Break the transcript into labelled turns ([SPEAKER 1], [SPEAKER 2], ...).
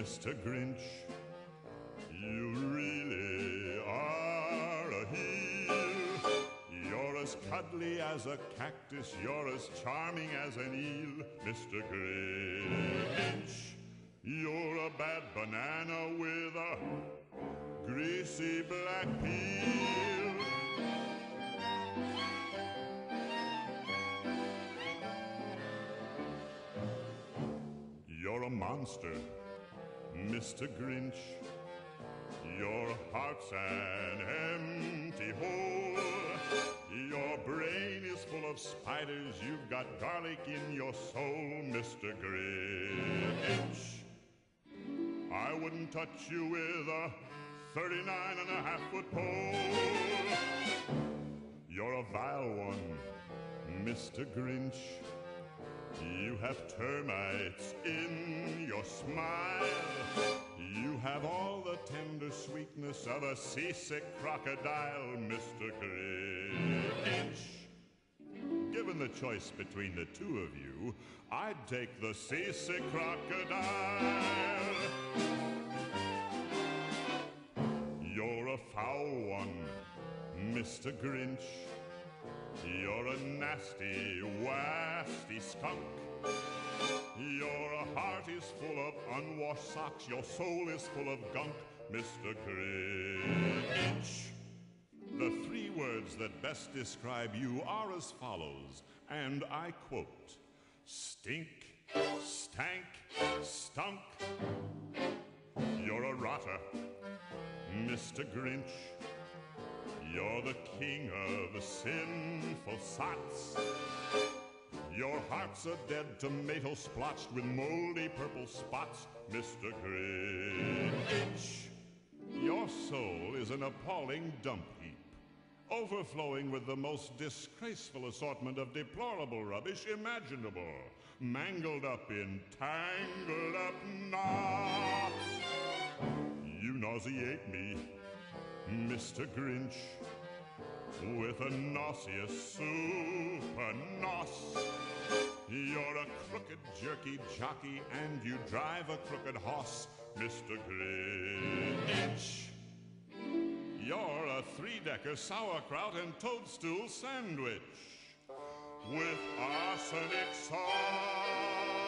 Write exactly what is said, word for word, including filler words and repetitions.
[SPEAKER 1] Mister Grinch, you really are a heel. You're as cuddly as a cactus, you're as charming as an eel, Mister Grinch. You're a bad banana with a greasy black peel. You're a monster, Mister Grinch. Your heart's an empty hole. Your brain is full of spiders. You've got garlic in your soul, Mister Grinch. I wouldn't touch you with a thirty-nine and a half foot pole. You're a vile one, Mister Grinch. You have termites in your smile. You have all the tender sweetness of a seasick crocodile, Mister Grinch. Given the choice between the two of you, I'd take the seasick crocodile. You're a foul one, Mister Grinch. You're a nasty, wasty skunk. Your heart is full of unwashed socks. Your soul is full of gunk, Mister Grinch. The three words that best describe you are as follows, and I quote: stink, stank, stunk. You're a rotter, Mister Grinch. You're the king of sinful sots. Your heart's a dead tomato splotched with moldy purple spots, Mister Grinch. Your soul is an appalling dump heap, overflowing with the most disgraceful assortment of deplorable rubbish imaginable, mangled up in tangled up knots. You nauseate me, Mister Grinch, with a nauseous super nos. You're a crooked jerky jockey and you drive a crooked hoss, Mister Grinch. You're a three-decker sauerkraut and toadstool sandwich with arsenic sauce.